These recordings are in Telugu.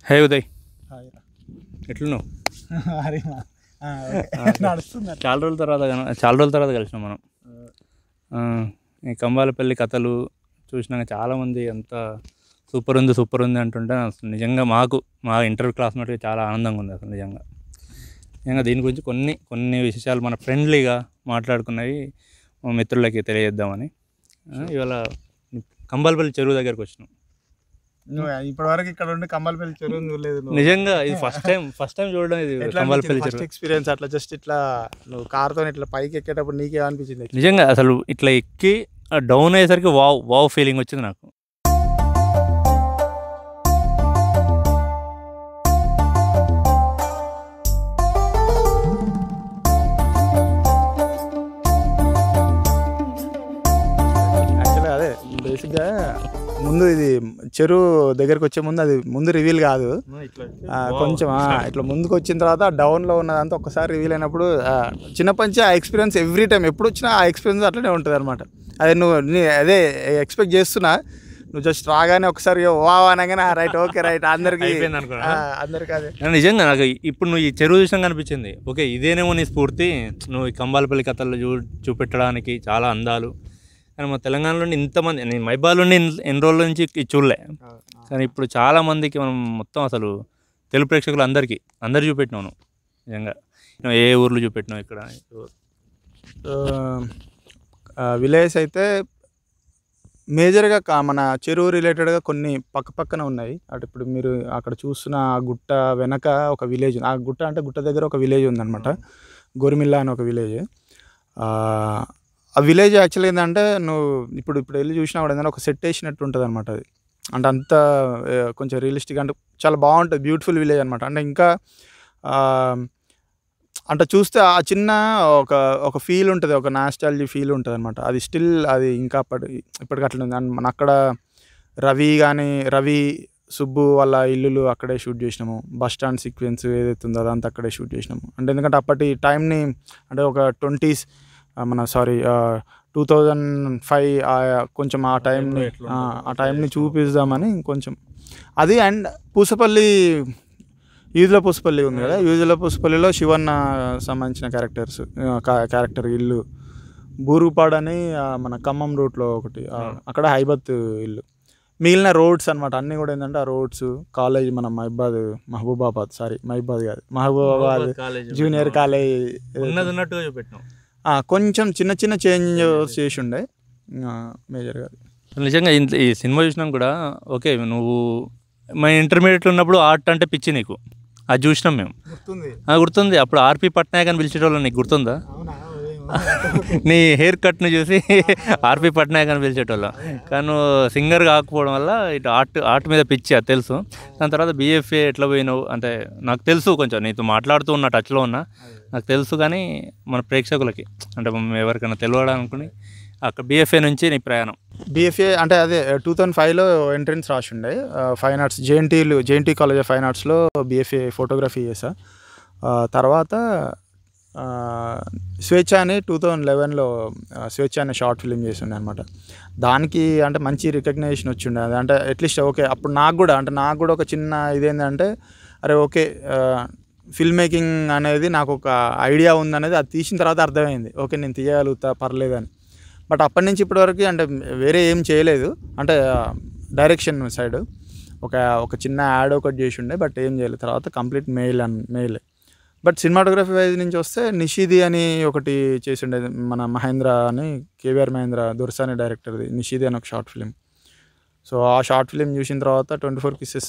హే ఉదయ్, ఎట్లున్నావు? చాలా రోజుల తర్వాత కలిసినాం మనం. ఈ కంబాలపల్లి కథలు చూసినాక చాలామంది అంత సూపర్ ఉంది అంటుంటే అసలు నిజంగా మా ఇంటర్ క్లాస్మేట్కి చాలా ఆనందంగా ఉంది. అసలు నిజంగా దీని గురించి కొన్ని విషయాలు మన ఫ్రెండ్లీగా మాట్లాడుకున్నవి మా మిత్రులకి తెలియజేద్దామని ఇవాళ కంబాలపల్లి చెరువు దగ్గరికి వచ్చినాం. ఇప్పటి వరకు ఇక్కడ ఉండి కంబాలపల్లి చెరువు చూడలేదు. నిజంగా ఇది ఫస్ట్ టైం చూడడం. ఇది కంబాలపల్లి చెరువు ఎక్స్పీరియన్స్. అట్లా జస్ట్ ఇట్లా నువ్వు కార్తో ఇట్లా పైకి ఎక్కేటప్పుడు నీకే అనిపించింది? నిజంగా అసలు ఇట్లా ఎక్కి డౌన్ అయ్యేసరికి వావ్ ఫీలింగ్ వచ్చింది నాకు. యాక్చువల్గా అదే బేసిక్గా ముందు ఇది చెరువు దగ్గరికి వచ్చే ముందు అది ముందు రివీల్ కాదు, కొంచెం ఇట్లా ముందుకు వచ్చిన తర్వాత డౌన్లో ఉన్నదంతా ఒక్కసారి రివీల్ అయినప్పుడు చిన్నప్పటి నుంచి ఆ ఎక్స్పీరియన్స్ ఎవ్రీ టైం ఎప్పుడు వచ్చినా ఆ ఎక్స్పీరియన్స్ అట్లనే ఉంటుంది అనమాట. అదే అదే ఎక్స్పెక్ట్ చేస్తున్నా, నువ్వు జస్ట్ రాగానే ఒకసారి వా అనగానే రైట్ ఓకే రైట్ అందరికీ అదే. నిజంగా నాకు ఇప్పుడు నువ్వు ఈ చెరువు చూసినా అనిపించింది, ఓకే ఇదేనేమో నీ స్ఫూర్తి నువ్వు ఈ కంబాలపల్లి కథలు చూపెట్టడానికి. చాలా అందాలు. కానీ మా తెలంగాణలో ఇంతమంది, నేను మైబాద్లో ఎన్ని రోజుల నుంచి చూడలే, కానీ ఇప్పుడు చాలామందికి మనం మొత్తం అసలు తెలుగు ప్రేక్షకులు అందరు చూపెట్టినావు. నిజంగా ఏ ఊర్లు చూపెట్టినావు ఇక్కడ? విలేజ్ అయితే మేజర్గా మన చెరువు రిలేటెడ్గా కొన్ని పక్కన ఉన్నాయి. అటు ఇప్పుడు మీరు అక్కడ చూస్తున్న ఆ గుట్ట వెనక ఒక విలేజ్, ఆ గుట్ట అంటే గుట్ట దగ్గర ఒక విలేజ్ ఉందన్నమాట, గోరిమిల్లా అని ఒక విలేజ్. ఆ విలేజ్ యాక్చువల్లీ ఏంటంటే నువ్వు ఇప్పుడు వెళ్ళి చూసినా కూడా ఏంటంటే ఒక సెట్ వేసినట్టు ఉంటుంది అనమాట. అది అంటే అంత కొంచెం రియలిస్టిక్, అంటే చాలా బాగుంటుంది, బ్యూటిఫుల్ విలేజ్ అనమాట. అంటే ఇంకా అంటే చూస్తే ఆ చిన్న ఒక ఫీల్ ఉంటుంది, ఒక నాస్టాలజీ ఫీల్ ఉంటుంది అనమాట. అది స్టిల్ అది ఇంకా ఇప్పటికి అట్లా ఉంది. మన అక్కడ రవి సుబ్బు వాళ్ళ ఇల్లులు అక్కడే షూట్ చేసినాము. బస్ స్టాండ్ సీక్వెన్స్ ఏదైతే ఉందో అదంతా అక్కడే షూట్ చేసినాము. అంటే ఎందుకంటే అప్పటి టైంని, అంటే ఒక 20s 2005 కొంచెం ఆ టైంని చూపిద్దామని కొంచెం అది. అండ్ పూసపల్లి, యూజ్ల పూసపల్లి ఉంది కదా, యూజ్ల పూసపల్లిలో శివన్న సంబంధించిన క్యారెక్టర్ ఇల్లు, బూరుగుపాడు అని మన ఖమ్మం రూట్లో ఒకటి, అక్కడ హైబత్ ఇల్లు. మిగిలిన రోడ్స్ అనమాట అన్నీ కూడా ఏంటంటే ఆ రోడ్స్, కాలేజ్ మన మహబూబాబాద్ జూనియర్ కాలేజ్ కొంచెం చిన్న చేంజ్ చేసి ఉండే మేజర్గా. నిజంగా ఈ సినిమా చూసినాం కూడా. ఓకే, నువ్వు మన ఇంటర్మీడియట్లో ఉన్నప్పుడు ఆర్ట్ అంటే పిచ్చి నీకు, అది చూసినాం మేము. గుర్తుంది అప్పుడు ఆర్పి పట్నాయక్ అని పిలిచేటోళ్ళం, నీకు గుర్తుందా? నీ హెయిర్ కట్ను చూసి ఆర్పి పట్నాయక్ అని పిలిచేటోళ్ళం. కానీ నువ్వు సింగర్ కాకపోవడం వల్ల ఇటు ఆర్ట్ మీద పిచ్చి, అది తెలుసు. దాని తర్వాత బిఎఫ్ఏ ఎట్లా పోయినావు అంటే నాకు తెలుసు, కొంచెం నీతో మాట్లాడుతూ ఉన్నా, టచ్లో ఉన్నా, నాకు తెలుసు. కానీ మన ప్రేక్షకులకి అంటే ఎవరికైనా తెలియడానుకుని అక్కడ బిఎఫ్ఏ నుంచి నీ ప్రయాణం. బిఎఫ్ఏ అంటే అదే 2005లో ఎంట్రన్స్ రాసి ఉండే fine arts, JNT college of fine ఆర్ట్స్లో బిఎఫ్ఏ ఫోటోగ్రఫీ చేసా. తర్వాత స్వేచ్ఛ అని 2011లో స్వేచ్ఛ అనే షార్ట్ ఫిల్మ్ చేసి ఉండే అనమాట. దానికి అంటే మంచి రికగ్నైజేషన్ వచ్చిండే. అది అంటే అట్లీస్ట్ ఓకే అప్పుడు నాకు కూడా ఒక చిన్న ఇదేంటంటే, అరే ఓకే ఫిల్మ్ మేకింగ్ అనేది నాకు ఒక ఐడియా ఉందనేది అది తీసిన తర్వాత అర్థమైంది. ఓకే నేను తీయగలుగుతా పర్లేదని. బట్ అప్పటి నుంచి ఇప్పటివరకు అంటే వేరే ఏం చేయలేదు. అంటే డైరెక్షన్ సైడ్ ఒక చిన్న యాడ్ ఒకటి చేసి ఉండే, బట్ ఏం చేయలేదు. తర్వాత కంప్లీట్ మెయిలే. బట్ సినిమాటోగ్రఫీ వైజ్ నుంచి వస్తే నిషిది అని ఒకటి చేసి ఉండేది, మన మహేంద్ర అని కేవీఆర్ మహేంద్ర దొరసాని డైరెక్టర్ది నిషిది అని ఒక షార్ట్ ఫిలిం. సో ఆ షార్ట్ ఫిలిం చూసిన తర్వాత 24 Pieces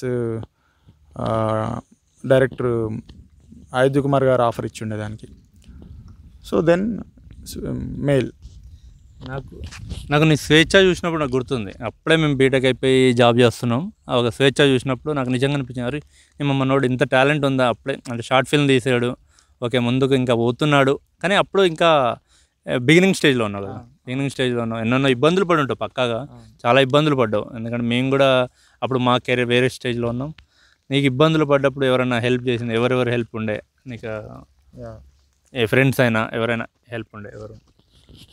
డైరెక్టర్ ఉదయ్ కుమార్ గారు ఆఫర్ ఇచ్చి ఉండే దానికి. So then mail. నాకు నీ స్వేచ్ఛ చూసినప్పుడు నాకు గుర్తుంది, అప్పుడే మేము బీటెక్ అయిపోయి జాబ్ చేస్తున్నాం. ఒక స్వేచ్ఛ చూసినప్పుడు నాకు నిజంగా అనిపించింది, అరే మనోడు ఇంత టాలెంట్ ఉందా, అప్పుడే అంటే షార్ట్ ఫిల్మ్ తీసాడు, ఓకే ముందుకు ఇంకా పోతున్నాడు. కానీ అప్పుడు ఇంకా బిగినింగ్ స్టేజ్లో ఉన్నావు కదా, ఎన్నెన్నో ఇబ్బందులు పడి ఉంటావు, పక్కాగా చాలా ఇబ్బందులు పడ్డావు. ఎందుకంటే మేము కూడా అప్పుడు మా కెరీర్ వేరే స్టేజ్లో ఉన్నాం. నీకు ఇబ్బందులు పడ్డప్పుడు ఎవరైనా హెల్ప్ చేసింది? ఎవరెవరు హెల్ప్ ఉండే నీకు? ఏ ఫ్రెండ్స్ అయినా ఎవరైనా హెల్ప్ ఉండే ఎవరు?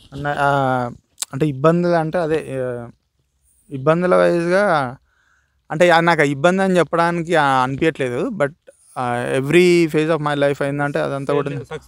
అంటే ఇబ్బందులు అంటే అదే ఇబ్బందుల వైజ్గా అంటే నాకు ఇబ్బంది అని చెప్పడానికి అనిపించట్లేదు. But every phase of my life అయిందంటే అదంతా కూడా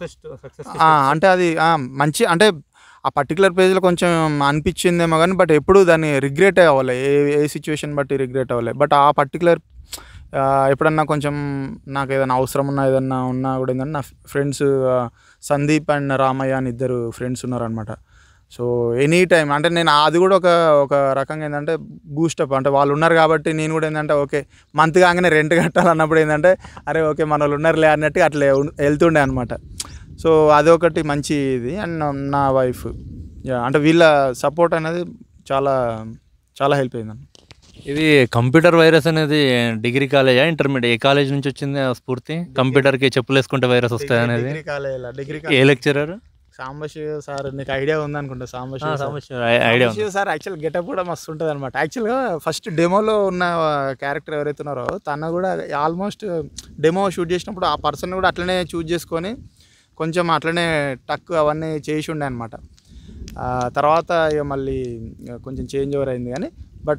అంటే అది మంచి అంటే ఆ పర్టికులర్ పేజ్లో కొంచెం అనిపించిందేమో కానీ బట్ ఎప్పుడు దాన్ని రిగ్రెట్ అవ్వాలి, ఏ సిచ్యువేషన్ బట్టి రిగ్రెట్ అవ్వాలి. బట్ ఆ పర్టికులర్ ఎప్పుడన్నా కొంచెం నాకు ఏదైనా అవసరం ఉన్నా ఏదన్నా ఉన్నా కూడా ఏంటంటే నా ఫ్రెండ్స్ సందీప్ అండ్ రామయ్య అని ఇద్దరు ఫ్రెండ్స్ ఉన్నారనమాట. సో ఎనీ టైం అంటే నేను అది కూడా ఒక రకంగా ఏంటంటే బూస్టప్, అంటే వాళ్ళు ఉన్నారు కాబట్టి నేను కూడా ఏంటంటే ఓకే మంత్ కాగానే రెంట్ కట్టాలన్నప్పుడు ఏంటంటే అరే ఓకే మన వాళ్ళు ఉన్నారులే అన్నట్టుగా అట్లా వెళ్తుండే అనమాట. సో అదొకటి మంచి ఇది. అండ్ నా వైఫ్ అంటే వీళ్ళ సపోర్ట్ అనేది చాలా చాలా హెల్ప్ అయింది. ఇది కంప్యూటర్ వైరస్ అనేది డిగ్రీ కాలేజా ఇంటర్మీడియట్ ఏ కాలేజ్ నుంచి వచ్చింది ఆ స్ఫూర్తి? కంప్యూటర్కి చెప్పులు వేసుకుంటే వైరస్ వస్తుంది అనేది ఏ లెక్చరర్? సాంబశివ సార్, నీకు ఐడియా ఉందనుకుంటా. సాంబశివ ఐడియా ఉంది సార్. యాక్చువల్ గెటప్ కూడా మస్తు ఉంటుంది అనమాట. యాక్చువల్గా ఫస్ట్ డెమోలో ఉన్న క్యారెక్టర్ ఎవరైతే ఉన్నారో తను కూడా ఆల్మోస్ట్ డెమో షూట్ చేసినప్పుడు ఆ పర్సన్ కూడా అట్లనే చూజ్ చేసుకొని కొంచెం అట్లనే టక్ అవన్నీ చేసి ఉండే అనమాట. తర్వాత ఇక మళ్ళీ కొంచెం చేంజ్ ఓవర్ అయింది కానీ బట్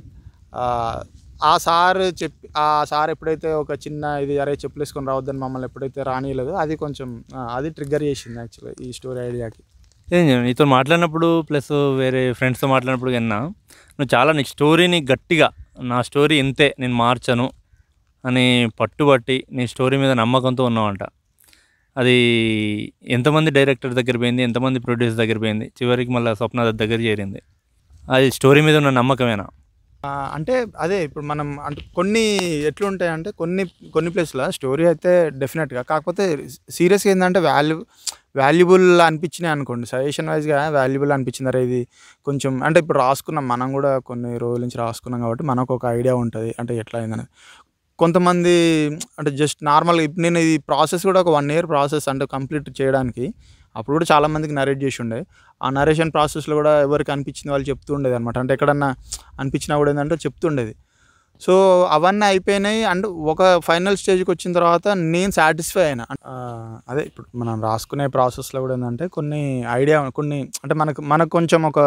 ఆ సార్ ఎప్పుడైతే ఒక చిన్న ఇది అరే చెప్పులు వేసుకొని రావద్దని మమ్మల్ని ఎప్పుడైతే రానియలేదు అది కొంచెం అది ట్రిగ్గర్ చేసింది యాక్చువల్గా ఈ స్టోరీ ఐడియాకి. నీతో మాట్లాడినప్పుడు ప్లస్ వేరే ఫ్రెండ్స్తో మాట్లాడినప్పుడు కన్నా నువ్వు చాలా నీ స్టోరీని గట్టిగా నా స్టోరీ ఇంతే నేను మార్చను అని పట్టుబట్టి నీ స్టోరీ మీద నమ్మకంతో ఉన్నావంట. అది ఎంతమంది డైరెక్టర్ దగ్గర పోయింది, ఎంతమంది ప్రొడ్యూసర్ దగ్గర పోయింది, చివరికి మళ్ళీ స్వప్న దగ్గర చేరింది. అది స్టోరీ మీద ఉన్న నమ్మకమేనా? అంటే అదే ఇప్పుడు మనం అంటే కొన్ని ఎట్లుంటాయంటే కొన్ని ప్లేస్లో స్టోరీ అయితే డెఫినెట్గా, కాకపోతే సీరియస్గా ఏంటంటే వాల్యుబుల్ అనిపించినాయి అనుకోండి, సజెషన్ వైజ్గా వాల్యుబుల్ అనిపించింది. అరే ఇది కొంచెం అంటే ఇప్పుడు రాసుకున్నాం మనం కూడా కొన్ని రోజుల నుంచి రాసుకున్నాం కాబట్టి మనకు ఒక ఐడియా ఉంటుంది అంటే ఎట్లా అయిందనేది. కొంతమంది అంటే జస్ట్ నార్మల్గా ఇప్పుడు నేను ఈ ప్రాసెస్ కూడా ఒక 1 year ప్రాసెస్ అంటే కంప్లీట్ చేయడానికి. అప్పుడు కూడా చాలామందికి నరేట్ చేసి ఉండే. ఆ నరేషన్ ప్రాసెస్లో కూడా ఎవరికి అనిపించింది వాళ్ళు చెప్తూ ఉండేది అనమాట. అంటే ఎక్కడన్నా అనిపించినా కూడా ఏంటంటే చెప్తుండేది. సో అవన్నీ అయిపోయినాయి. అండ్ ఒక ఫైనల్ స్టేజ్కి వచ్చిన తర్వాత నేను సాటిస్ఫై అయినా. అదే ఇప్పుడు మనం రాసుకునే ప్రాసెస్లో కూడా ఏంటంటే కొన్ని అంటే మనకు కొంచెం ఒక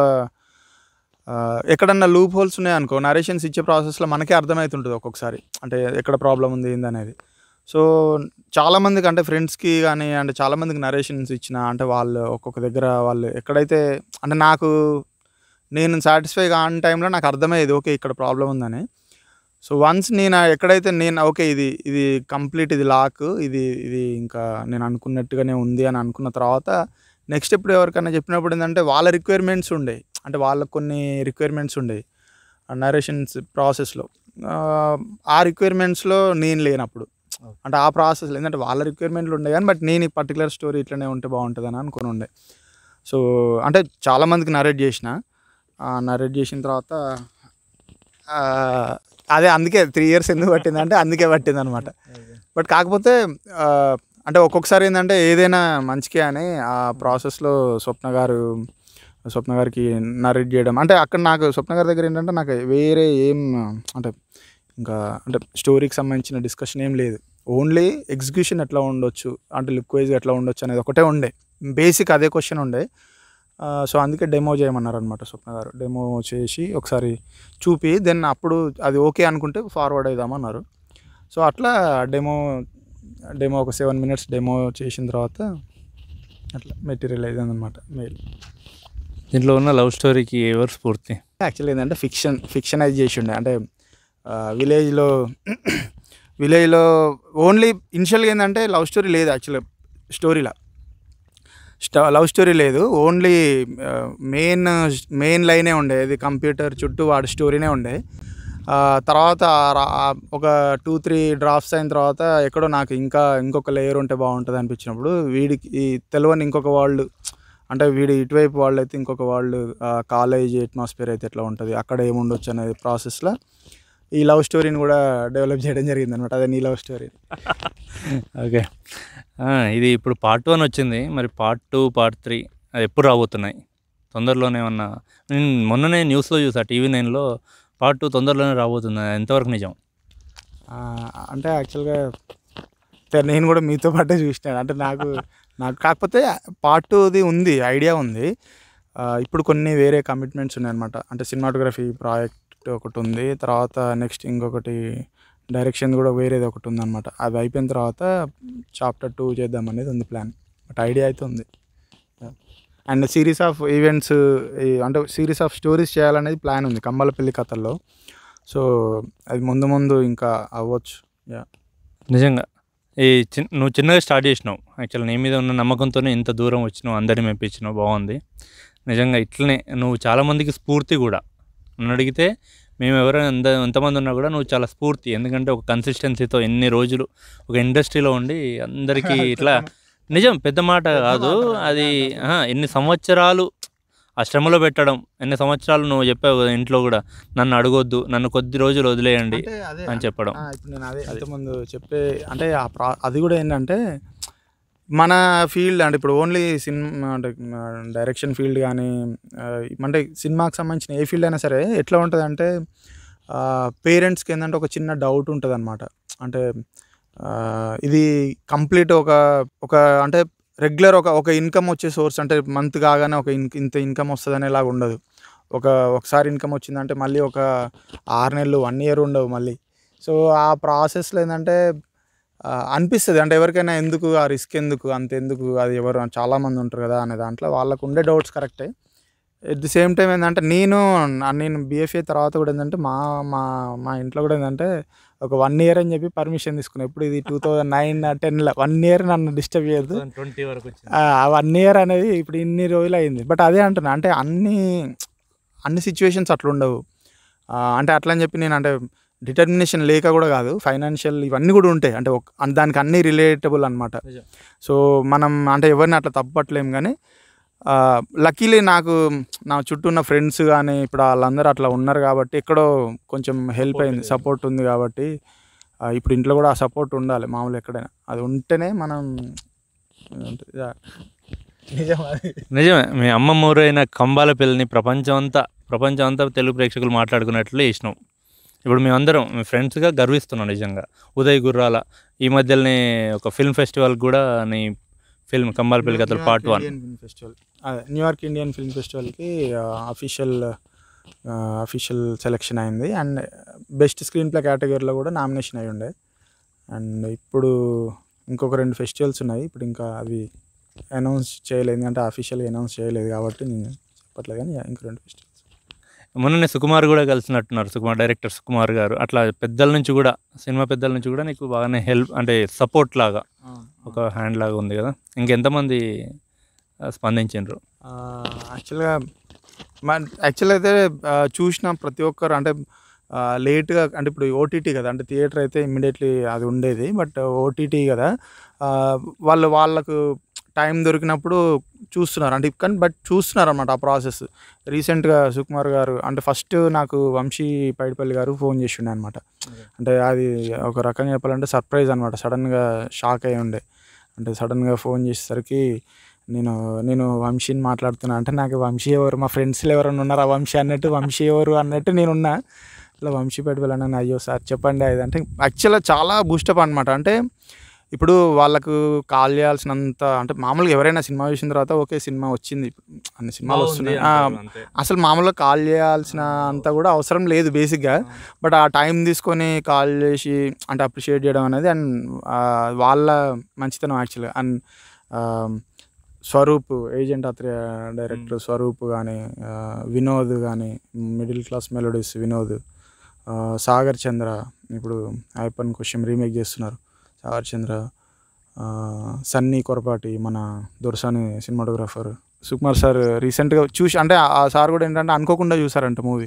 ఎక్కడన్నా లూప్ హోల్స్ ఉన్నాయనుకో నరేషన్స్ ఇచ్చే ప్రాసెస్లో మనకే అర్థమవుతుంటుంది ఒక్కొక్కసారి అంటే ఎక్కడ ప్రాబ్లం ఉంది ఏందనేది. సో చాలామందికి అంటే ఫ్రెండ్స్కి కానీ అంటే చాలామందికి నరేషన్స్ ఇచ్చిన అంటే వాళ్ళు ఒక్కొక్క దగ్గర వాళ్ళు ఎక్కడైతే అంటే నేను సాటిస్ఫై కాని టైంలో నాకు అర్థమయ్యేది ఓకే ఇక్కడ ప్రాబ్లం ఉందని. సో వన్స్ ఎక్కడైతే ఓకే ఇది కంప్లీట్, ఇది లాక్, ఇది ఇంకా నేను అనుకున్నట్టుగానే ఉంది అని అనుకున్న తర్వాత నెక్స్ట్ ఎప్పుడు ఎవరికైనా చెప్పినప్పుడు ఏంటంటే వాళ్ళ రిక్వైర్మెంట్స్ ఉండేవి. అంటే వాళ్ళకు కొన్ని రిక్వైర్మెంట్స్ ఉండేవి నరేషన్స్ ప్రాసెస్లో. ఆ రిక్వైర్మెంట్స్లో నేను లేనప్పుడు అంటే ఆ ప్రాసెస్లో ఏంటంటే వాళ్ళ రిక్వైర్మెంట్లు ఉండే కానీ బట్ నేను ఈ పర్టికులర్ స్టోరీ ఇట్లనే ఉంటే బాగుంటుందని అనుకుని ఉండే. సో అంటే చాలామందికి నరేట్ చేసిన తర్వాత అదే అందుకే 3 years ఎందుకు పట్టిందంటే అందుకే పట్టింది అనమాట. బట్ కాకపోతే అంటే ఒక్కొక్కసారి ఏంటంటే ఏదైనా మంచికే అని ఆ ప్రాసెస్లో స్వప్న గారికి నరేట్ చేయడం అంటే అక్కడ నాకు స్వప్న గారి దగ్గర ఏంటంటే నాకు వేరే ఏం అంటే ఇంకా అంటే స్టోరీకి సంబంధించిన డిస్కషన్ ఏం లేదు. ఓన్లీ ఎగ్జిక్యూషన్ ఎట్లా ఉండొచ్చు అంటే లుక్ వైజ్గా ఎట్లా ఉండొచ్చు అనేది ఒకటే ఉండే, బేసిక్ అదే క్వశ్చన్ ఉండే. సో అందుకే డెమో చేయమన్నారు అనమాట స్వప్న గారు. డెమో చేసి ఒకసారి చూపి దెన్ అప్పుడు అది ఓకే అనుకుంటే ఫార్వర్డ్ అవుదామన్నారు. సో అట్లా డెమో ఒక 7 minutes డెమో చేసిన తర్వాత అట్లా మెటీరియల్ అయిందనమాట మెయిల్. దీంట్లో ఉన్న లవ్ స్టోరీకి ఎవరు స్ఫూర్తి? యాక్చువల్లీ ఏంటంటే ఫిక్షనైజ్ చేసి ఉండే అంటే విలేజ్లో ఓన్లీ ఇనిషియల్గా ఏంటంటే లవ్ స్టోరీ లేదు. యాక్చువల్గా స్టోరీలో లవ్ స్టోరీ లేదు, ఓన్లీ మెయిన్ లైనే ఉండే, ఇది కంప్యూటర్ చుట్టూ వాడి స్టోరీనే ఉండే. తర్వాత ఒక 2-3 డ్రాఫ్ట్స్ అయిన తర్వాత ఎక్కడో నాకు ఇంకొక లేయర్ ఉంటే బాగుంటుంది అనిపించినప్పుడు వీడికి తెలియని ఇంకొక వాళ్ళు అంటే వీడి ఇటువైపు వాళ్ళు అయితే ఇంకొక వాళ్ళు కాలేజ్ అట్మాస్ఫియర్ అయితే ఎట్లా ఉంటుంది అక్కడ ఏముండొచ్చు అనేది ప్రాసెస్లో ఈ లవ్ స్టోరీని కూడా డెవలప్ చేయడం జరిగింది అనమాట. అదే నీ లవ్ స్టోరీ. ఓకే, ఇది ఇప్పుడు part 1 వచ్చింది, మరి part 2 part 3 అది ఎప్పుడు రాబోతున్నాయి? తొందరలోనే ఏమన్నా? నేను మొన్ననే న్యూస్లో చూసా TV9లో part 2 తొందరలోనే రాబోతుంది, ఎంతవరకు నిజం? అంటే యాక్చువల్గా నేను కూడా మీతో పాటే చూసినాను. అంటే నాకు కాకపోతే part 2ది ఉంది, ఐడియా ఉంది. ఇప్పుడు కొన్ని వేరే కమిట్మెంట్స్ ఉన్నాయన్నమాట. అంటే సినిమాటోగ్రఫీ స్క్రిప్ట్ ఒకటి ఉంది, తర్వాత నెక్స్ట్ ఇంకొకటి డైరెక్షన్ కూడా వేరేది ఒకటి ఉందన్నమాట. అది అయిపోయిన తర్వాత చాప్టర్ 2 చేద్దామనేది ఉంది ప్లాన్. బట్ ఐడియా అయితే ఉంది. అండ్ సిరీస్ ఆఫ్ ఈవెంట్స్ అంటే సిరీస్ ఆఫ్ స్టోరీస్ చేయాలనేది ప్లాన్ ఉంది కంబలపల్లి కథల్లో. సో అది ముందు ముందు ఇంకా అవ్వచ్చు. నిజంగా నువ్వు చిన్నగా స్టార్ట్ చేసినావు. యాక్చువల్ నీ మీద ఉన్న నమ్మకంతోనే ఇంత దూరం వచ్చినావు, అందరినీ మెప్పించినావు, బాగుంది నిజంగా. ఇట్లనే నువ్వు చాలామందికి స్ఫూర్తి కూడా. నన్ను అడిగితే మేము ఎవరైనా ఎంతమంది ఉన్నా కూడా నువ్వు చాలా స్ఫూర్తి. ఎందుకంటే ఒక కన్సిస్టెన్సీతో ఎన్ని రోజులు ఒక ఇండస్ట్రీలో ఉండి అందరికీ ఇట్లా నిజం పెద్ద మాట కాదు అది. ఎన్ని సంవత్సరాలు ఆ శ్రమలో పెట్టడం, ఎన్ని సంవత్సరాలు నువ్వు చెప్పావు కదా ఇంట్లో కూడా, నన్ను అడగొద్దు, నన్ను కొద్ది రోజులు వదిలేయండి అని చెప్పడం. ఇప్పుడు నేను అదే ఇంతకుముందు చెప్పే అంటే అది కూడా ఏంటంటే మన ఫీల్డ్ అంటే ఇప్పుడు ఓన్లీ సినిమా అంటే డైరెక్షన్ ఫీల్డ్ కానీ అంటే సినిమాకి సంబంధించిన ఏ ఫీల్డ్ అయినా సరే ఎట్లా ఉంటుంది అంటే పేరెంట్స్కి ఏంటంటే ఒక చిన్న డౌట్ ఉంటుంది అనమాట. అంటే ఇది కంప్లీట్ ఒక అంటే రెగ్యులర్ ఒక ఇన్కమ్ వచ్చే సోర్స్, అంటే మంత్ కాగానే ఇంత ఇన్కమ్ వస్తుంది అనేలాగా ఉండదు. ఒకసారి ఇన్కమ్ వచ్చిందంటే మళ్ళీ ఒక 6 నెలలు 1 year ఉండవు మళ్ళీ. సో ఆ ప్రాసెస్లో ఏంటంటే అనిపిస్తుంది అంటే ఎవరికైనా ఎందుకు ఆ రిస్క్, అంతెందుకు, అది ఎవరు చాలామంది ఉంటారు కదా అనే దాంట్లో వాళ్ళకు ఉండే డౌట్స్ కరెక్టే. ఎట్ ది సేమ్ టైం ఏంటంటే నేను BFA తర్వాత కూడా ఏంటంటే మా ఇంట్లో కూడా ఏంటంటే ఒక 1 year అని చెప్పి పర్మిషన్ తీసుకున్నాను. ఇప్పుడు ఇది 2009-10లో 1 year నన్ను డిస్టర్బ్ చేయొద్దు. 20 వరకు 1 year అనేది ఇప్పుడు ఇన్ని రోజులు అయింది. బట్ అదే అంటున్నా అంటే అన్ని సిచ్యువేషన్స్ అట్లా ఉండవు. అంటే అట్లా అని చెప్పి నేను అంటే డిటర్మినేషన్ లేక కూడా కాదు, ఫైనాన్షియల్ ఇవన్నీ కూడా ఉంటాయి. అంటే దానికి అన్నీ రిలేటబుల్ అనమాట. సో మనం అంటే ఎవరిని అట్లా తప్పట్లేము. కానీ లక్కీలీ నా చుట్టూ ఉన్న ఫ్రెండ్స్ కానీ ఇప్పుడు వాళ్ళందరూ అట్లా ఉన్నారు కాబట్టి ఎక్కడో కొంచెం హెల్ప్ అయింది, సపోర్ట్ ఉంది కాబట్టి. ఇప్పుడు ఇంట్లో కూడా ఆ సపోర్ట్ ఉండాలి మామూలు ఎక్కడైనా, అది ఉంటేనే మనం నిజమే. మీ అమ్మమ్మ ఊరైన కంబాలపల్లిని ప్రపంచం అంతా తెలుగు ప్రేక్షకులు మాట్లాడుకున్నట్లు చేసినావు. ఇప్పుడు మేమందరం మీ ఫ్రెండ్స్గా గర్విస్తున్నాం నిజంగా. ఉదయ్ గుర్రాల ఈ మధ్యలోనే ఒక ఫిల్మ్ ఫెస్టివల్ కూడా నీ ఫిల్మ్ కంబాలపల్లి కథలు part 1 festival, New York Indian film ఫెస్టివల్కి అఫీషియల్ సెలెక్షన్ అయింది. అండ్ బెస్ట్ స్క్రీన్ ప్లే కేటగిరీలో కూడా నామినేషన్ అయి ఉండే. అండ్ ఇప్పుడు ఇంకొక 2 ఫెస్టివల్స్ ఉన్నాయి. ఇప్పుడు ఇంకా అవి అనౌన్స్ చేయలేదు, ఎందుకంటే అఫీషియల్గా అనౌన్స్ చేయలేదు కాబట్టి నేను చెప్పట్లేదు. కానీ ఇంకో 2 ఫెస్టివల్స్. మొన్ననే సుకుమార్ కూడా కలిసినట్టున్నారు, డైరెక్టర్ సుకుమార్ గారు. అట్లా పెద్దల నుంచి కూడా, సినిమా పెద్దల నుంచి కూడా నీకు బాగానే హెల్ప్ అంటే సపోర్ట్ లాగా ఒక హ్యాండ్ లాగా ఉంది కదా. ఇంకెంతమంది స్పందించారు? యాక్చువల్గా అయితే చూసిన ప్రతి ఒక్కరు అంటే లేట్గా అంటే ఇప్పుడు ఓటీటీ కదా, అంటే థియేటర్ అయితే ఇమ్మీడియట్లీ అది ఉండేది. బట్ ఓటీటీ కదా, వాళ్ళకు టైం దొరికినప్పుడు చూస్తున్నారు అంటే బట్ చూస్తున్నారు అనమాట ఆ ప్రాసెస్. రీసెంట్గా సుకుమార్ గారు అంటే ఫస్ట్ నాకు వంశీ పైడిపల్లి గారు ఫోన్ చేసిండే అనమాట. అంటే అది ఒక రకంగా చెప్పాలంటే సర్ప్రైజ్ అనమాట. సడన్గా షాక్ అయ్యి ఉండే. అంటే సడన్గా ఫోన్ చేసేసరికి నేను వంశీని మాట్లాడుతున్నా అంటే నాకు వంశీ ఎవరు, మా ఫ్రెండ్స్లో ఎవరైనా ఉన్నారా వంశీ ఎవరు అన్నట్టు నేనున్నా. ఇట్లా వంశీ పైడిపల్లి అన్న, అయ్యో సార్ చెప్పండి అది అంటే యాక్చువల్గా చాలా బూస్టప్ అనమాట. అంటే ఇప్పుడు వాళ్ళకు కాల్ చేయాల్సినంత అంటే మామూలుగా ఎవరైనా సినిమా చూసిన తర్వాత ఓకే సినిమా వచ్చింది, అన్ని సినిమాలు వస్తున్నాయి, అసలు మామూలుగా కాల్ చేయాల్సిన అంత కూడా అవసరం లేదు బేసిక్గా. బట్ ఆ టైం తీసుకొని కాల్ చేసి అంటే అప్రిషియేట్ చేయడం అనేది అండ్ వాళ్ళ మంచితనం యాక్చువల్గా. And Swaroop agent Athreya director Swaroop కానీ, వినోద్ కానీ, middle class melodies Vinod, Sagar Chandra ఇప్పుడు ఐపన్ క్వశ్చన్ రీమేక్ చేస్తున్నారు, సాగర్ చంద్ర, సన్నీ కొరపాటి మన దొరసాని సినిమాటోగ్రాఫర్, సుకుమార్ సార్ రీసెంట్గా చూసి అంటే ఆ సార్ కూడా ఏంటంటే అనుకోకుండా చూసారంట మూవీ.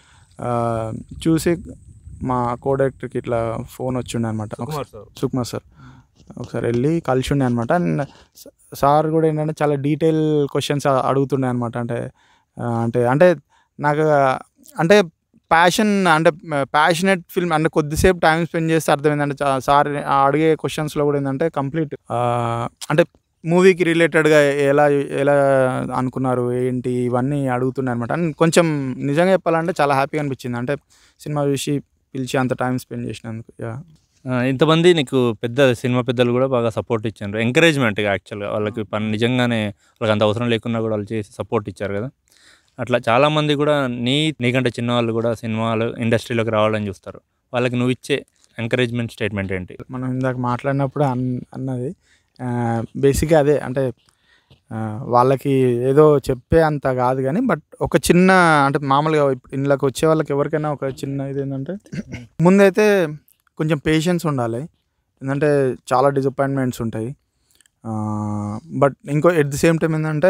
చూసి మా కో డైరెక్టర్కి ఇట్లా ఫోన్ వచ్చిండే అనమాట, సుకుమార్ సార్ ఒకసారి వెళ్ళి కలిసి ఉండే అనమాట. అండ్ సార్ కూడా ఏంటంటే చాలా డీటెయిల్ క్వశ్చన్స్ అడుగుతుండే అనమాట. అంటే నాకు అంటే ప్యాషనెట్ ఫిల్మ్ అంటే కొద్దిసేపు టైం స్పెండ్ చేస్తే అర్థమైందంటే సార్ అడిగే క్వశ్చన్స్లో కూడా ఏంటంటే కంప్లీట్ అంటే మూవీకి రిలేటెడ్గా ఎలా అనుకున్నారు ఏంటి ఇవన్నీ అడుగుతున్నాయి అనమాట. అండ్ కొంచెం నిజంగా చెప్పాలంటే చాలా హ్యాపీగా అనిపించింది, అంటే సినిమా చూసి పిలిచి అంత టైం స్పెండ్ చేసినందుకు. ఇంతమంది నీకు సినిమా పెద్దలు కూడా బాగా సపోర్ట్ ఇచ్చారు, ఎంకరేజ్మెంట్గా. యాక్చువల్గా వాళ్ళకి పని నిజంగానే వాళ్ళకి అంత అవసరం లేకున్నా కూడా వాళ్ళు చేసి సపోర్ట్ ఇచ్చారు కదా. అట్లా చాలామంది కూడా నీకంటే చిన్నవాళ్ళు కూడా సినిమాలు ఇండస్ట్రీలోకి రావాలని చూస్తారు. వాళ్ళకి నువ్వు ఇచ్చే ఎంకరేజ్మెంట్ స్టేట్మెంట్ ఏంటి? మనం ఇందాక మాట్లాడినప్పుడు అన్నది బేసిక్గా అదే. అంటే వాళ్ళకి ఏదో చెప్పే అంత కాదు కానీ, బట్ ఒక చిన్న అంటే మామూలుగా ఇంట్లోకి వచ్చే వాళ్ళకి ఎవరికైనా ఒక చిన్న ఇది ఏంటంటే ముందైతే కొంచెం పేషెన్స్ ఉండాలి. ఎందుకంటే చాలా డిసప్పాయింట్మెంట్స్ ఉంటాయి. బట్ ఇంకో ఎట్ ది సేమ్ టైం ఏంటంటే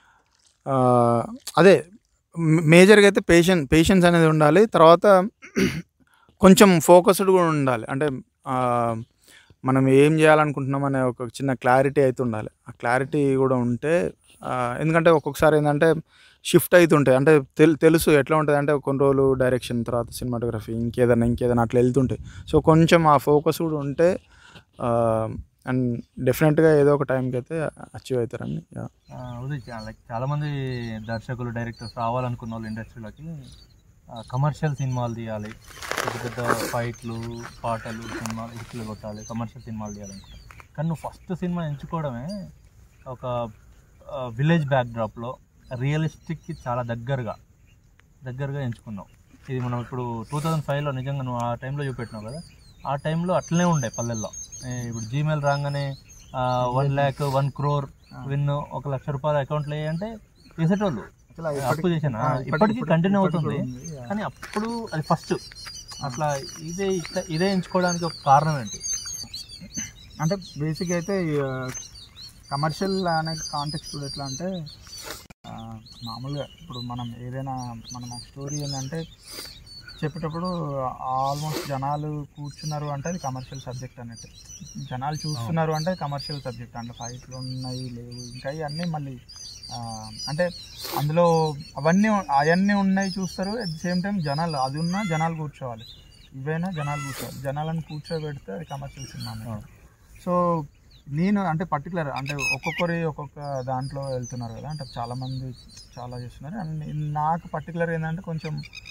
అదే మేజర్గా అయితే పేషెన్స్ అనేది ఉండాలి. తర్వాత కొంచెం ఫోకస్డ్ కూడా ఉండాలి. అంటే మనం ఏం చేయాలనుకుంటున్నాం అనే ఒక చిన్న క్లారిటీ అయితే ఉండాలి. ఆ క్లారిటీ కూడా ఉంటే ఎందుకంటే ఒక్కొక్కసారి ఏంటంటే షిఫ్ట్ అవుతుంటాయి. అంటే తెలుసు ఎట్లా ఉంటుంది అంటే కొన్ని రోజులు డైరెక్షన్, తర్వాత సినిమాటోగ్రఫీ, ఇంకేదైనా అట్లా వెళ్తుంటాయి. సో కొంచెం ఆ ఫోకస్ కూడా ఉంటే అండ్ డెఫినెట్గా ఏదో ఒక టైంకి అయితే అచీవ్ అవుతారని. లైక్ చాలామంది దర్శకులు, డైరెక్టర్స్ రావాలనుకున్న వాళ్ళు ఇండస్ట్రీలోకి కమర్షియల్ సినిమాలు తీయాలి, పెద్ద పెద్ద ఫైట్లు, పాటలు, సినిమాలు హిట్లు కొట్టాలి, కమర్షియల్ సినిమాలు తీయాలనుకుంటారు. కానీ నువ్వు ఫస్ట్ సినిమా ఎంచుకోవడమే ఒక విలేజ్ బ్యాక్డ్రాప్లో రియలిస్టిక్కి చాలా దగ్గరగా ఎంచుకున్నావు. ఇది మనం ఇప్పుడు 2005లో నిజంగా నువ్వు ఆ టైంలో చూపెట్టినావు కదా, ఆ టైంలో అట్లనే ఉండే పల్లెల్లో. ఇప్పుడు జీమెయిల్ రాగానే 1 lakh 1 crore విన్, 1 లక్ష రూపాయలు అకౌంట్లో వేయంటే వేసేటోళ్ళు. అప్పు చేసాను, ఇప్పటికీ కంటిన్యూ అవుతుంది. కానీ అప్పుడు అది ఫస్ట్ అట్లా ఇదే ఎంచుకోవడానికి ఒక కారణం ఏంటి? అంటే బేసిక్గా అయితే కమర్షియల్ అనే కాంటెక్స్ట్ కూడా ఎట్లా అంటే మామూలుగా ఇప్పుడు మనం ఏదైనా మనం ఒక స్టోరీ ఏంటంటే చెప్పేటప్పుడు ఆల్మోస్ట్ జనాలు కూర్చున్నారు అంటే అది కమర్షియల్ సబ్జెక్ట్ అన్నట్టు, జనాలు చూస్తున్నారు అంటే కమర్షియల్ సబ్జెక్ట్. అంటే ఫైట్లు ఉన్నాయి, లేవు, ఇంకా ఇవన్నీ మళ్ళీ అంటే అందులో అవన్నీ ఉన్నాయి చూస్తారు. అట్ ది సేమ్ టైం జనాలు అది ఉన్నా జనాలు కూర్చోవాలి, ఇవైనా జనాలు కూర్చోవాలి. జనాలను కూర్చోబెడితే అది కమర్షియల్ సినిమా. సో నేను అంటే పర్టికులర్ అంటే ఒక్కొక్క దాంట్లో వెళ్తున్నారు కదా, అంటే చాలామంది చాలా చేస్తున్నారు. అండ్ నాకు పర్టికులర్ ఏంటంటే కొంచెం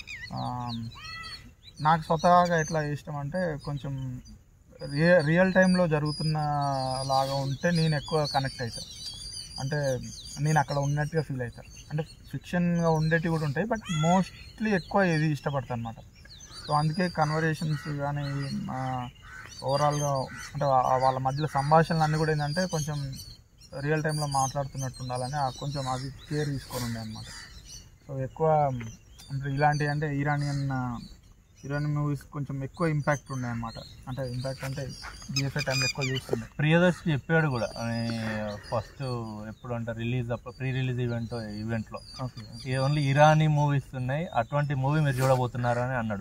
నాకు స్వతహాగా ఎట్లా ఇష్టం అంటే కొంచెం రియల్ టైంలో జరుగుతున్న లాగా ఉంటే నేను ఎక్కువ కనెక్ట్ అవుతాను. అంటే నేను అక్కడ ఉన్నట్టుగా ఫీల్ అవుతాను. అంటే ఫిక్షన్గా ఉండేటివి కూడా ఉంటాయి, బట్ మోస్ట్లీ ఎక్కువ ఇది ఇష్టపడతాను అనమాట. సో అందుకే కన్వర్జేషన్స్ కానీ ఓవరాల్గా అంటే వాళ్ళ మధ్యలో సంభాషణలు అన్నీ కూడా ఏంటంటే కొంచెం రియల్ టైంలో మాట్లాడుతున్నట్టు ఉండాలని కొంచెం అది కేర్ తీసుకొని ఉండే అనమాట. సో ఎక్కువ అంటే ఇలాంటివి అంటే ఇరానియన్ మూవీస్ కొంచెం ఎక్కువ ఇంపాక్ట్ ఉన్నాయి అనమాట. అంటే ఇంపాక్ట్ అంటే బిఎస్ఐ టైంలో ఎక్కువ చూస్తుండే. ప్రియదర్శి చెప్పాడు కూడా ఫస్ట్ ఎప్పుడు అంటే ప్రీ రిలీజ్ ఈవెంట్లో ఓన్లీ ఇరానీ మూవీస్ ఉన్నాయి, అటువంటి మూవీ మీరు చూడబోతున్నారు అని అన్నాడు.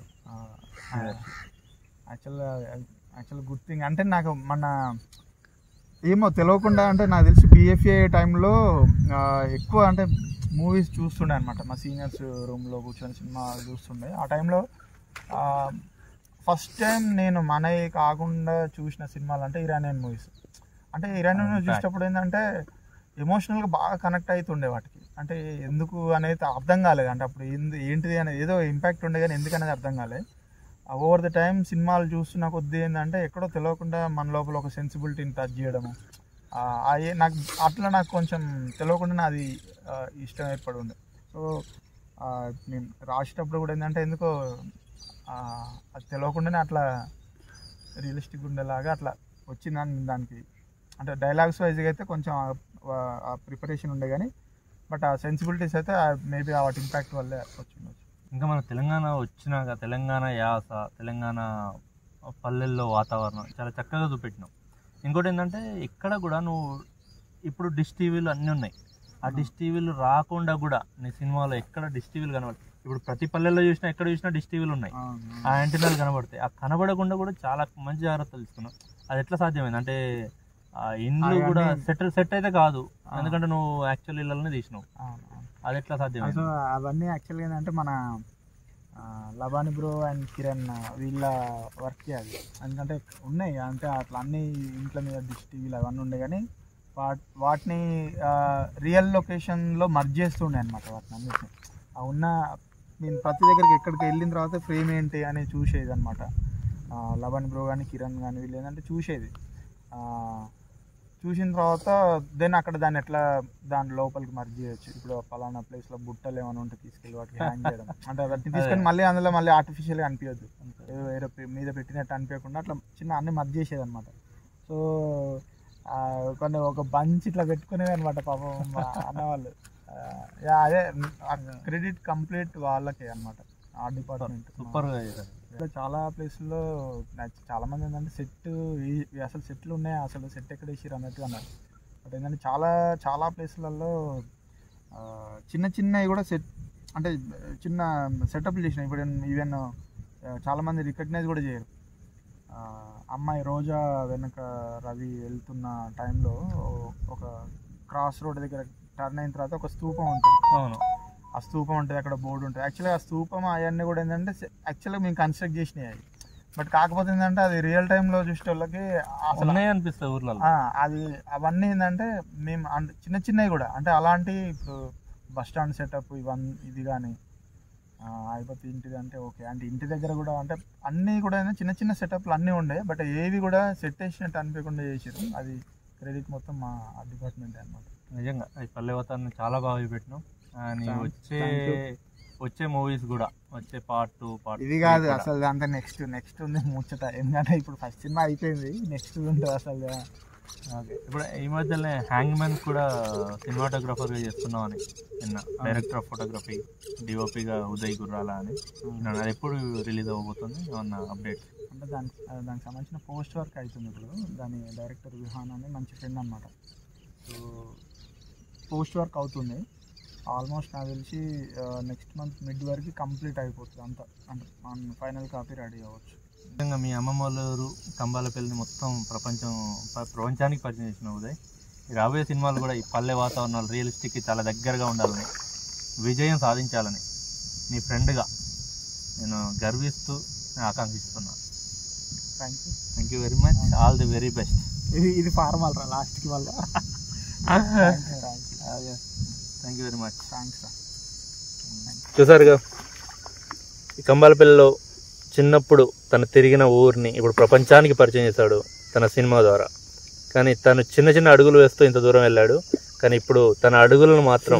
Actual good thing. అంటే నాకు ఏమో తెలియకుండా అంటే నాకు తెలిసి బిఎఫ్ఏ టైంలో ఎక్కువ అంటే మూవీస్ చూస్తుండే అనమాట. మా సీనియర్స్ రూమ్లో కూర్చొని సినిమా చూస్తుండే. ఆ టైంలో ఫస్ట్ టైం నేను మనవి కాకుండా చూసిన సినిమాలు అంటే ఇరానియన్ మూవీస్. అంటే ఇరానియన్ మూవీస్ చూసేటప్పుడు ఏంటంటే ఎమోషనల్గా బాగా కనెక్ట్ అవుతుండే వాటికి. అంటే ఎందుకు అనేది అర్థం కాలేదు. అంటే అప్పుడు ఏంటిది అనేది ఏదో ఇంపాక్ట్ ఉండే కానీ ఎందుకనేది అర్థం కాలేదు. ఓవర్ ద టైం సినిమాలు చూస్తున్న కొద్దీ ఏంటంటే ఎక్కడో తెలియకుండా మన లోపల ఒక సెన్సిబిలిటీని టచ్ చేయడము, నాకు కొంచెం తెలియకుండా అది ఇష్టం ఏర్పడి ఉండే. సో నేను రాసేటప్పుడు కూడా ఏంటంటే ఎందుకో అది తెలియకుండానే అట్లా రియలిస్టిక్ ఉండేలాగా అట్లా వచ్చిందని దానికి. అంటే డైలాగ్స్ వైజ్గా అయితే కొంచెం ఆ ప్రిపరేషన్ ఉండే కానీ, బట్ ఆ సెన్సిబిలిటీస్ అయితే మేబీ వాటి ఇంపాక్ట్ వల్లే వచ్చిండొచ్చు. ఇంకా మన తెలంగాణ వచ్చినాక తెలంగాణ యాస, తెలంగాణ పల్లెల్లో వాతావరణం చాలా చక్కగా చూపెట్టినావు. ఇంకోటి ఏంటంటే ఇక్కడ కూడా నువ్వు ఇప్పుడు డిష్ టీవీలు అన్నీ ఉన్నాయి, ఆ డిష్ టీవీలు రాకుండా కూడా నీ సినిమాలో ఎక్కడ డిష్ టీవీలు కనబడతాయి. ఇప్పుడు ప్రతి పల్లెల్లో చూసినా ఎక్కడ చూసినా డిష్ టీవీలు ఉన్నాయి, ఆ యాంటీనాలు కనబడతాయి. ఆ కనబడకుండా కూడా చాలా మంచి జాగ్రత్తలు తీసుకున్నావు. అది ఎట్లా సాధ్యమైంది? అంటే ఇండ్లు కూడా సెట్ అయితే కాదు, ఎందుకంటే నువ్వు యాక్చువల్ ఇళ్ళనే తీసినావు. అది ఎట్లా సాధ్యమైంది? అవన్నీ యాక్చువల్గా ఏంటంటే మన లబాని బ్రో అండ్ కిరణ్ వీళ్ళ వర్కే అది. ఎందుకంటే ఉన్నాయి అంటే అట్లా అన్ని ఇంట్ల మీద డిష్ టీవీలు అవన్నీ ఉండే కానీ వాటిని రియల్ లొకేషన్లో మర్జ్ చేస్తుండే అనమాట. వాటిని అన్నిటిని నేను ప్రతి దగ్గరికి ఎక్కడికి వెళ్ళిన తర్వాత ఫ్రేమ్ ఏంటి అని చూసేది అనమాట. లబాని బ్రో కానీ కిరణ్ కానీ వీళ్ళు ఏంటంటే చూసిన తర్వాత దెన్ అక్కడ దాన్ని ఎట్లా దాని లోపలికి మర్జ్ చేయొచ్చు. ఇప్పుడు పలానా ప్లేస్లో బుట్టలు ఏమైనా ఉంటే తీసుకెళ్ళి వాటికి హ్యాంగ్ చేయడం, అంటే వాటిని తీసుకొని మళ్ళీ అందులో మళ్ళీ ఆర్టిఫిషియల్గా అనిపించద్దు, ఏదో వేరే మీద పెట్టినట్టు అనిపించకుండా అట్లా చిన్న అన్ని మర్జ్ చేసేది అనమాట. సో కొన్ని ఒక బంచ్ ఇట్లా పెట్టుకునేది అనమాట పాపం అన్నవాళ్ళు. అదే క్రెడిట్ కంప్లీట్ వాళ్ళకే అనమాట, ఆర్ట్ డిపార్ట్మెంట్. సూపర్గా చాలా ప్లేసుల్లో చాలా మంది ఏంటంటే సెట్ అసలు సెట్లు ఉన్నాయి, అసలు సెట్ ఎక్కడ వేసారు అన్నట్టుగా అన్నారు. బట్ ఏంటంటే చాలా చాలా ప్లేసులలో చిన్న చిన్నవి కూడా సెట్, అంటే చిన్న సెటప్లు చేసినాయి. ఇప్పుడు ఈవెన్ చాలామంది రికగ్నైజ్ కూడా చేయరు. అమ్మాయి రోజా వెనక రవి వెళ్తున్న టైంలో ఒక క్రాస్ రోడ్ దగ్గర టర్న్ అయిన తర్వాత ఒక స్తూపం ఉంటుంది. అవును, ఆ స్తూపం ఉంటుంది, అక్కడ బోర్డు ఉంటుంది. యాక్చువల్గా ఆ స్తూపం అవన్నీ కూడా ఏంటంటే యాక్చువల్గా మేము కన్స్ట్రక్ట్ చేసినాయి అవి. బట్ కాకపోతే ఏంటంటే అది రియల్ టైంలో చూసే వాళ్ళకి అసలు అనిపిస్తుంది ఊర్లో. అది అవన్నీ ఏంటంటే మేము చిన్న చిన్నవి కూడా, అంటే అలాంటి ఇప్పుడు బస్ స్టాండ్ సెటప్ ఇది కానీ అయిపోతే ఇంటిది అంటే ఓకే, అంటే ఇంటి దగ్గర కూడా అంటే అన్నీ కూడా చిన్న చిన్న సెటప్లు అన్నీ ఉండే. బట్ ఏవి కూడా సెట్ వేసినట్టు అనిపించకుండా చేసారు. అది క్రెడిట్ మొత్తం మా డిపార్ట్మెంట్ అనమాట. నిజంగా ఈ పల్లె వాతావరణం చాలా బాగా చూపెట్టినాం. అని వచ్చే మూవీస్ కూడా వచ్చే పార్ట్ 2 పార్ట్ ఇది కాదు అసలు అంతా నెక్స్ట్ ఉంది ముచ్చట. ఎందుకంటే ఇప్పుడు ఫస్ట్ సినిమా అయిపోయింది, నెక్స్ట్ ఉంటుంది అసలు. ఓకే, ఇప్పుడు ఈ మధ్యలో హ్యాంగ్ మ్యాన్ కూడా సినిమాటోగ్రాఫర్గా చేస్తున్నాం అని నిన్న. డైరెక్టర్ ఆఫ్ ఫోటోగ్రఫీ, డిఓపిగా ఉదయ్ గుర్రాల అని. అది ఎప్పుడు రిలీజ్ అవ్వబోతుంది, ఏమన్నా అప్డేట్? అంటే దానికి సంబంధించిన పోస్ట్ వర్క్ అవుతుంది ఇప్పుడు. దాని డైరెక్టర్ విహాన్ అని మంచి ఫ్రెండ్ అనమాట. సో పోస్ట్ వర్క్ అవుతుంది ఆల్మోస్ట్. నాకు తెలిసి నెక్స్ట్ మంత్ మిడ్ వరకు కంప్లీట్ అయిపోతుంది అంతా, అంటే ఫైనల్ కాపీ రెడీ అవ్వచ్చు. నిజంగా మీ అమ్మమ్మ వాళ్ళ ఊరు కంబాలపల్లిని మొత్తం ప్రపంచానికి పరిచయం చేసిన ఉదయ్. రాబోయే సినిమాలు కూడా ఈ పల్లె వాతావరణాలు రియలిస్టిక్కి చాలా దగ్గరగా ఉండాలని, విజయం సాధించాలని నీ ఫ్రెండ్గా నేను గర్విస్తూ నేను ఆకాంక్షిస్తున్నాను. Thank you very much, all the very best. ఇది ఫార్మల్ రా లాస్ట్కి వల్ల. Thank you very much. Thanks రా. చూసారుగా, ఈ కంబాలపల్లిలో చిన్నప్పుడు తను తిరిగిన ఊరిని ఇప్పుడు ప్రపంచానికి పరిచయం చేశాడు తన సినిమా ద్వారా. కానీ తను చిన్న చిన్న అడుగులు వేస్తూ ఇంత దూరం వెళ్ళాడు. కానీ ఇప్పుడు తన అడుగులను మాత్రం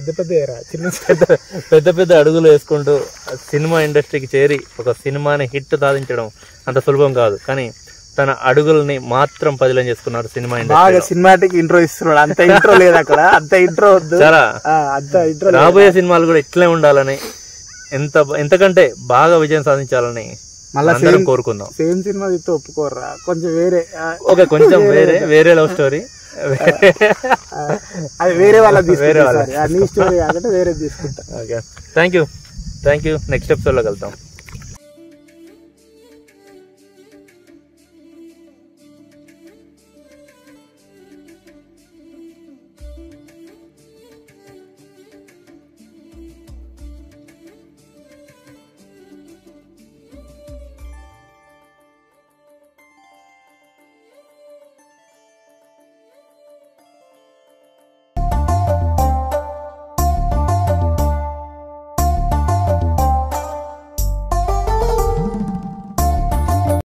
పెద్ద పెద్ద అడుగులు వేసుకుంటూ సినిమా ఇండస్ట్రీకి చేరి ఒక సినిమాని హిట్ సాధించడం అంత సులభం కాదు. కానీ తన అడుగుల్ని మాత్రం పదిలం చేసుకున్నారు సినిమా ఇండస్ట్రీ. సినిమాటిక్ ఇంట్రో ఇస్తున్నాడు, అంత ఇంట్రో లేదు అక్కడ, అంత ఇంట్రో వద్దు. చాలా రాబోయే సినిమాలు కూడా ఇట్లే ఉండాలని, ఎంతకంటే బాగా విజయం సాధించాలని మళ్ళీ కోరుకుందాం. సేమ్ సినిమా ఇస్తే ఒప్పుకోర్రా, కొంచెం వేరే, ఓకే కొంచెం వేరే లవ్ స్టోరీ, అది వేరే వాళ్ళ నీ స్టోరీ కాకుండా వేరే తీసుకుంటా. Okay, thank you. నెక్స్ట్ ఎపిసోడ్లో కలుద్దాం.